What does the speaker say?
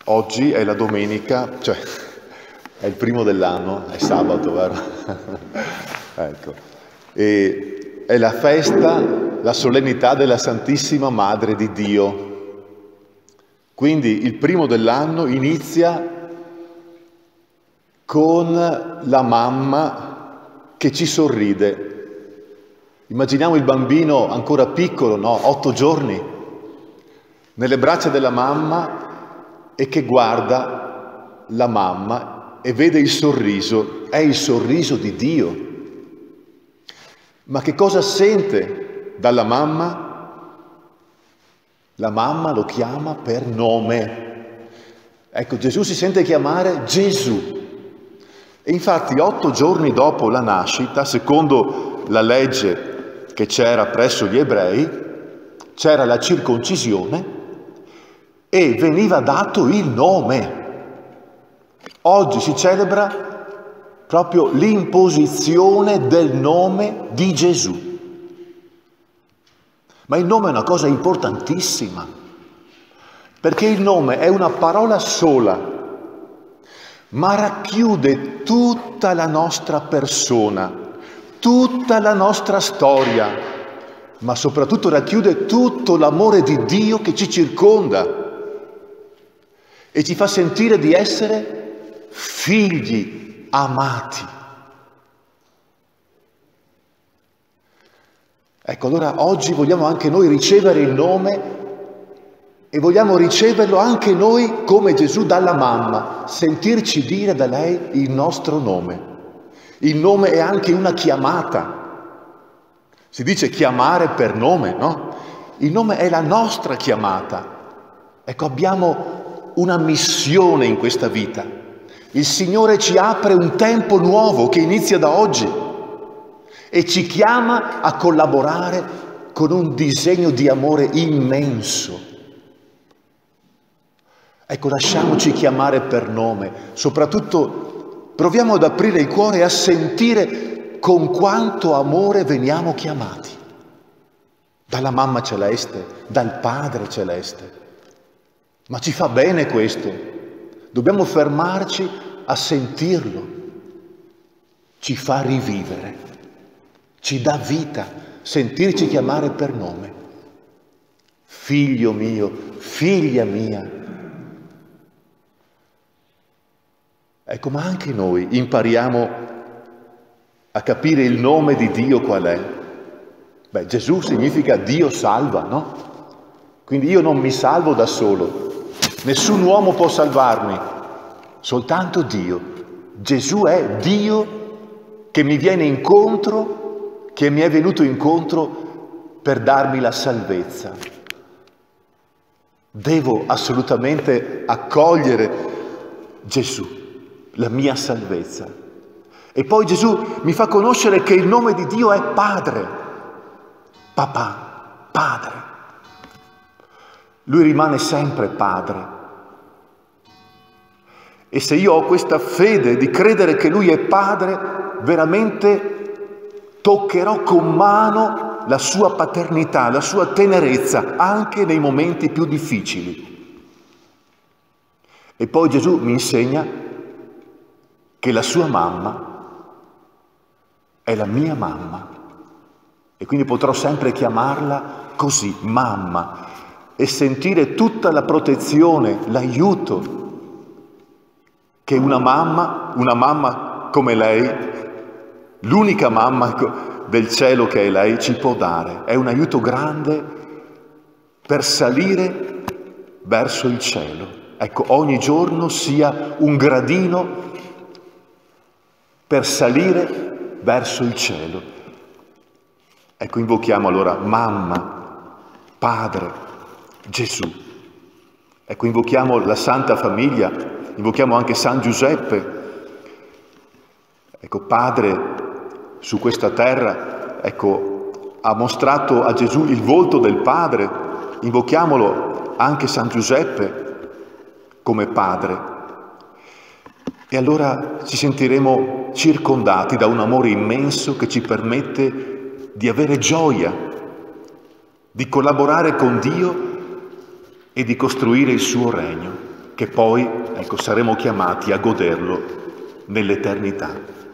Oggi è la domenica, cioè è il primo dell'anno, è sabato, vero? Ecco. E è la festa, la solennità della Santissima Madre di Dio. Quindi il primo dell'anno inizia con la mamma che ci sorride. Immaginiamo il bambino ancora piccolo, no? 8 giorni, nelle braccia della mamma e che guarda la mamma e vede il sorriso, è il sorriso di Dio. Ma che cosa sente dalla mamma? La mamma lo chiama per nome. Ecco, Gesù si sente chiamare Gesù. E infatti 8 giorni dopo la nascita, secondo la legge che c'era presso gli ebrei, c'era la circoncisione e veniva dato il nome. Oggi si celebra proprio l'imposizione del nome di Gesù. Ma il nome è una cosa importantissima, perché il nome è una parola sola, ma racchiude tutta la nostra persona, tutta la nostra storia, ma soprattutto racchiude tutto l'amore di Dio che ci circonda e ci fa sentire di essere figli amati. Ecco, allora oggi vogliamo anche noi ricevere il nome e vogliamo riceverlo anche noi come Gesù dalla mamma, sentirci dire da lei il nostro nome. Il nome è anche una chiamata. Si dice chiamare per nome, no? Il nome è la nostra chiamata. Ecco, abbiamo una missione in questa vita. Il Signore ci apre un tempo nuovo che inizia da oggi e ci chiama a collaborare con un disegno di amore immenso. Ecco, lasciamoci chiamare per nome, soprattutto proviamo ad aprire il cuore e a sentire con quanto amore veniamo chiamati. Dalla mamma celeste, dal Padre celeste. Ma ci fa bene questo, dobbiamo fermarci a sentirlo, ci fa rivivere, ci dà vita, sentirci chiamare per nome. Figlio mio, figlia mia. Ecco, ma anche noi impariamo a capire il nome di Dio qual è. Beh, Gesù significa Dio salva, no? Quindi io non mi salvo da solo. Nessun uomo può salvarmi, soltanto Dio. Gesù è Dio che mi viene incontro, che mi è venuto incontro per darmi la salvezza. Devo assolutamente accogliere Gesù, la mia salvezza. E poi Gesù mi fa conoscere che il nome di Dio è Padre, papà, Padre. Lui rimane sempre Padre. E se io ho questa fede di credere che Lui è Padre, veramente toccherò con mano la sua paternità, la sua tenerezza, anche nei momenti più difficili. E poi Gesù mi insegna che la sua mamma è la mia mamma. E quindi potrò sempre chiamarla così, mamma, e sentire tutta la protezione, l'aiuto che una mamma come lei, l'unica mamma del cielo che è lei, ci può dare. È un aiuto grande per salire verso il cielo. Ecco, ogni giorno sia un gradino per salire verso il cielo. Ecco, invochiamo allora mamma, padre, Gesù. Ecco, invochiamo la Santa Famiglia, invochiamo anche San Giuseppe. Ecco, Padre su questa terra, ecco, ha mostrato a Gesù il volto del Padre. Invochiamolo anche San Giuseppe come Padre. E allora ci sentiremo circondati da un amore immenso che ci permette di avere gioia, di collaborare con Dio e di costruire il suo regno. che poi, ecco, saremo chiamati a goderlo nell'eternità.